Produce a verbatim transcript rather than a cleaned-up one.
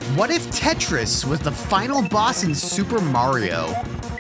What if Tetris was the final boss in Super Mario?